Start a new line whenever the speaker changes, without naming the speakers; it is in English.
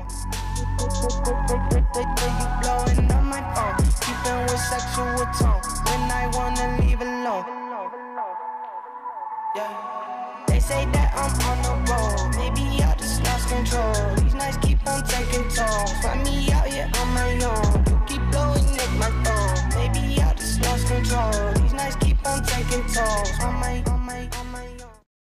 You blowing up my phone, keeping with sexual tone when I wanna leave alone. Yeah. They say that I'm on the road, maybe I just lost control. These nights keep on taking tolls, find me out here on my own. You keep blowing up my phone, maybe I just lost control. These nights keep on taking tolls.